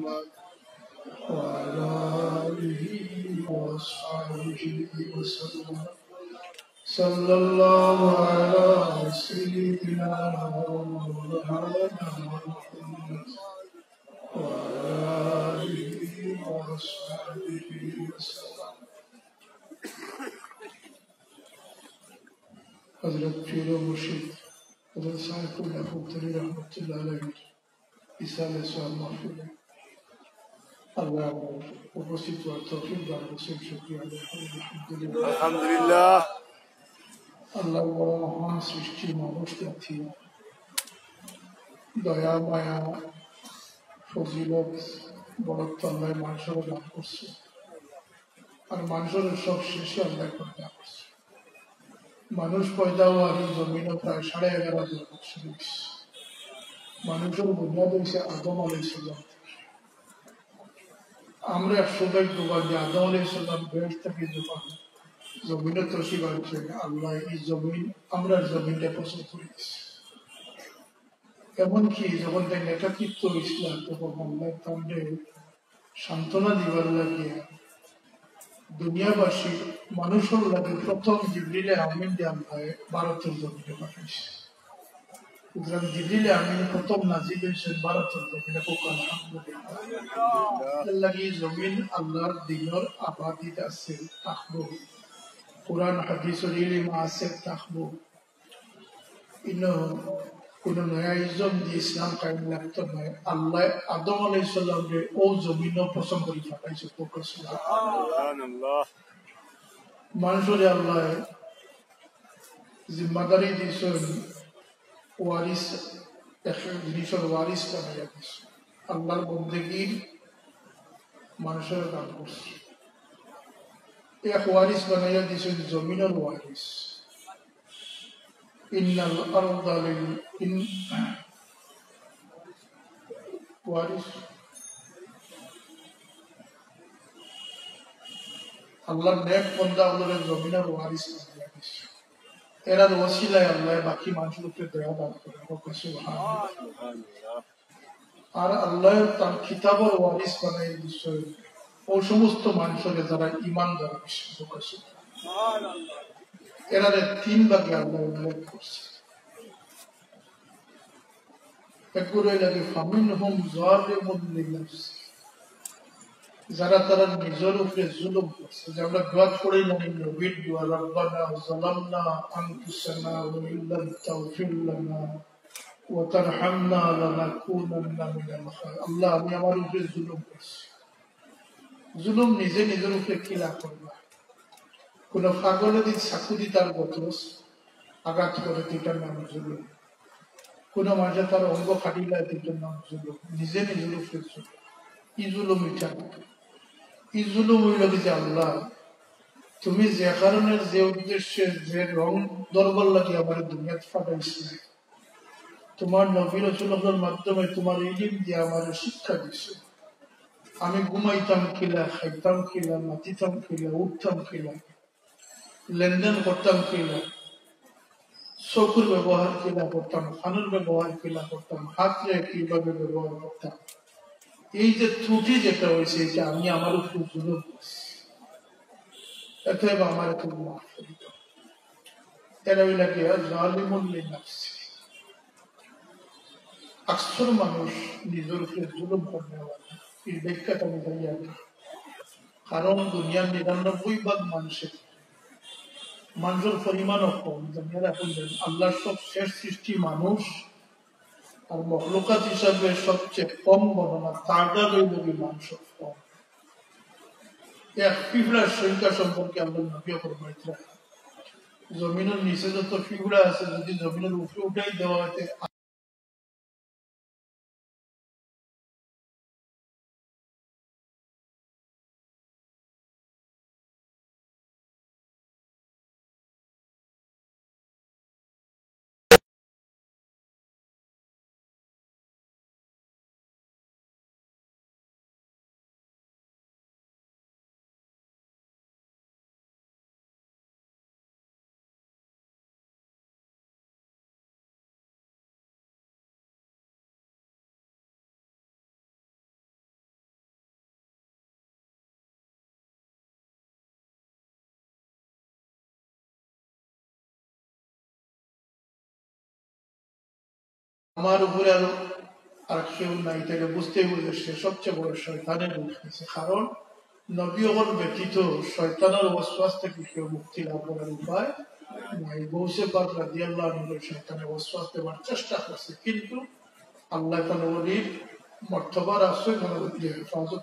وعلى آله وأصحابه وسلم صلى الله على سيدنا ومولانا محمد وعلى آله وأصحابه وسلم. حضرت پیر و مرشد حضرت صاحب اللہ خوبتری رحمۃ اللہ علیہ ইসালে সব মাহফিলে আল্লাহ উপস্থিত হওয়ার তৌফিক দান করেছেন। শুকরিয়া আলহামদুলিল্লাহ। আলহামদুলিল্লাহ। আল্লাহ বড় মহান সৃষ্টি মানুষ জাতি দয়া মায়া ফজিলত বড়ত্ব আল্লাহ মানুষের দান করছে, আর মানুষের সব শেষে আল্লাহ পয়দা করছে। মানুষ পয়দা হওয়ার এই জমিনও প্রায় 11.5 বছর হয়েছে। মানুষের বুনিয়াদ হয়েছে আদম আলাইহিস সালাম। আমরা সৌভাগ্যবান যে আদম আলাইহিস সালাম বেহেশত থেকে যখন জমিনে তশরিফ আনছেন, আল্লাহ এই জমিন আমরা জমিনটা পছন্দ করে দিচ্ছি। এমনকি যখন তাই নেতৃত্ব ইসলাম তখন আল্লাহ তাদের সান্ত্বনা দিবার লাগিয়ে দুনিয়াবাসী মানুষের লাগে প্রথম জিবরিলে আমিন দিয়ে আল্লাহ ভারতের জমিনে পাঠাইছে। সুতরাং জিবরিলে আমিন প্রথম নাজিল হয়েছে ভারতের জমিনে। আল্লাহ জমিন আল্লাহর দিনের আবাদিত আছে, থাকবো। কোরআন হাদিসের ইলম আছে, থাকবো। ইনো কোন নয়া ইজম দিয়ে ইসলাম কায়েম লাগতো নয়। আল্লাহ আদম আলাইহিস সালামকে ও জমিনও পছন্দ করে পাঠাইছে। মানুষের আল্লাহ জিম্মাদারি দিয়েছেন, ওয়ারিস জিনিসের ওয়ারিস বানাইয়া দিয়েছে। আল্লাহর বন্দেগীর মানুষের কাম করছে, এক ওয়ারিস বানাইয়া দিয়েছেন, জমিনের ওয়ারিস। ইন্নাল আরদা ওয়ারিস আল্লাহর নেক বান্দা আল্লাহর জমিনের ওয়ারিস বানাইয়া দিয়েছে। এরার ওসিলায় আল্লাহ বাকি মানুষের উপরে দয়া দান করে। আর আল্লাহ তার কিতাবের ওয়ারিস বানাই দিচ্ছে ও সমস্ত মানুষের যারা ঈমান দ্বারা বিশ্বাস করছে। এরারে 3 ভাগে আল্লাহ উল্লেখ করছে। একগুলো লাগে ফামিনহুম যালিমুন লিনাফসি, যারা তারা নিজের উপরে জুলুম করছে। যে আমরা দোয়া করেই নাকি নবীর দোয়া, রব্বানা যালামনা আনফুসানা ওয়া ইল্লাম তাগফির লানা ওয়া তারহামনা লানাকুনান্না মিনাল খাসিরিন। আল্লাহ, আমি আমার উপরে জুলুম করছি। জুলুম নিজে নিজের উপরে কি না করবা। কোন পাগল যদি চাকু দি তার বতরস আঘাত করে, এটার নাম জুলুম। কোন মানুষ তার অঙ্গ ফাটিলা, এটার নাম জুলুম। নিজে নিজের উপরে জুলুম। ই জুলুম এটা ই জুলুম হইল যে আল্লাহ তুমি যে কারণে যে উদ্দেশ্যে যে রং দরবার লাগে আমার দুনিয়াতে ফাটাইছি, তোমার নবী রাসূলের মাধ্যমে তোমার ইলম দিয়ে আমার শিক্ষা দিছে। আমি ঘুমাইতাম খিলা, খাইতাম খিলা, মাতিতাম খিলা, উঠতাম খিলা, লেনদেন করতাম খিলা, চকুর ব্যবহার কিলা করতাম, কানের ব্যবহার কিলা করতাম, হাতরে কিভাবে ব্যবহার করতাম। এই যে ত্রুটি যেটা হয়েছে, এটা আমি আমার উপর জুলুম করছি, অতএব আমার একটু মাফ করে দাও। এরা লাগে যালিমুন লিনাফসি। আকসর মানুষ নিজের উপরে জুলুম করবে। এই ব্যাখ্যাটা আমি জানি না, কারণ দুনিয়ার 99 ভাগ মানুষের পরিমাণও কম। দুনিয়ার এখন আল্লাহর সব শেষ সৃষ্টি মানুষ, আর মখলুকাত হিসাবে সবচেয়ে কম গণনা তারটা রইল মানুষের কম। এক পিঁপড়ার সংখ্যা সম্পর্কে আমরা নবীও ফরমাইতে, জমিনের নিচে যত পিঁপড়া আছে যদি জমিনের উপরে উঠাই দেওয়া হইতে আমার উপরে আরো আর কেউ নাই, তাকে বুঝতে বুঝে সে সবচেয়ে বড় শয়তানের রূপ নিয়েছে। কারণ নবী ওগর ব্যতীত শয়তানের ওয়াসওয়াস থেকে কেউ মুক্তি লাভ করার উপায় নাই। গৌসে পাক রাদিয়াল্লাহু আনহু শয়তানের ওয়াসওয়াস দেওয়ার চেষ্টা করছে, কিন্তু আল্লাহ তাআলা ওলির মর্তবার আছে মানে হেফাজত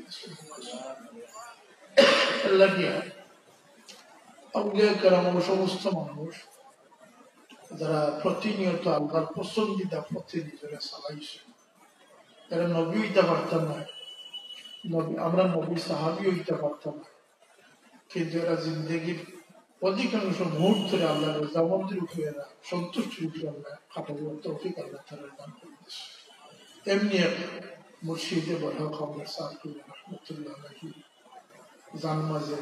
আল্লাহ কি আউলিয়া কেরাম সমস্ত মানুষ যারা প্রতিনিয়ত আল্লাহর পছন্দিদা পথে নিজেরা চালাইছে, এরা নবী হইতে পারতাম না, আমরা নবী সাহাবি হইতে পারতাম না, কিন্তু এরা জিন্দগির অধিকাংশ মুহূর্ত ধরে আল্লাহ রজামন্দির উপরে এরা সন্তুষ্টির উপরে আল্লাহ কাটাবার তৌফিক আল্লাহ তাআলা দান করে দিয়েছে। এমনি এক মুর্শিদে বড় খবর সাহেব রহমতুল্লাহ আলাইহি জান মাঝে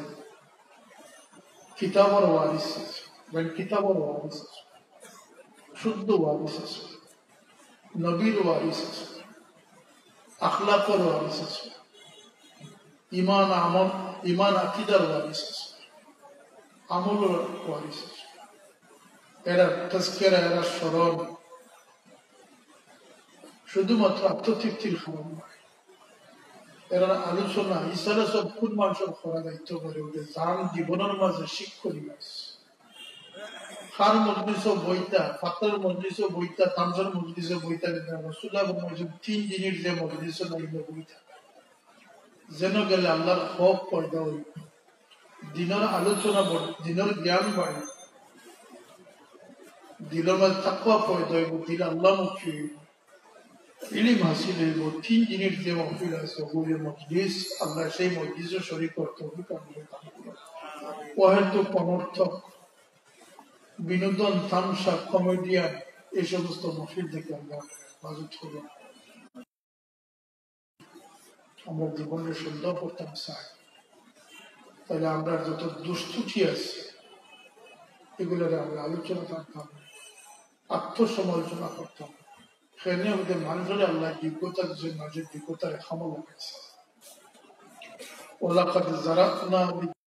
কিতাবর ওয়ারিস আছে, কিতাবর ওয়ারিস আছে, শুদ্ধ ওয়ারিস আছে, নবীর ওয়ারিস আছে, আখলাকর ওয়ারিস আছে, ইমান আমল ইমান আকিদার ওয়ারিস আছে, আমলের ওয়ারিস আছে। এরা তাজকিরা, এরা স্মরণ শুধুমাত্র আত্মতৃপ্তির খাবার নয়, এরা আলোচনা ইসারা সব কোন মানুষের করা দায়িত্ব করে ওঠে যার জীবনের মাঝে শিক্ষণীয় আছে। খার মজলিস বইতা, ফাতের মজলিস বইতা, তামজার মজলিস বইতা, রাসূলুল্লাহ বলেছেন 3 দিনের যে মজলিস নাইলে বইতা যেন গেলে আল্লাহর খৌফ পয়দা হইব, দিনের আলোচনা বড়, দিনের জ্ঞান বাড়ে, দিলের মাঝে তাকওয়া পয়দা হইব, দিল আল্লাহমুখী হইব, ইলম হাসিল হইব। 3 দিনের যে মাহফিল আছে ওগুলি মজলিস, আল্লাহ সেই মজলিসে শরীক করতে হবে। অহেতুক অনর্থক বিনোদন, তামসা, কমেডিয়ান এই সমস্ত মাহফিল থেকে আমরা হেফাজত করব। আমরা জীবনের সুন্দর করতে চাই, তাহলে আমরা যত দুষ্টুটি আছে এগুলোর আমরা আলোচনা করতাম, আত্মসমালোচনা করতাম। সেখানে আমাদের মানুষের আল্লাহ যোগ্যতার যে মাঝে যোগ্যতার খামা লাগাইছে। ওলাকাদ জারাতনা